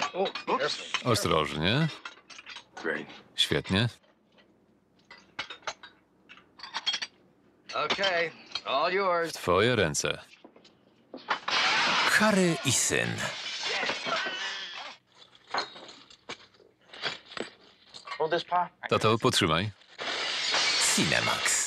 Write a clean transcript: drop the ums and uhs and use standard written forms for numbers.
Ostrożnie. Świetnie. Twoje ręce. Harry i syn. Tato, potrzymaj. Cinemax.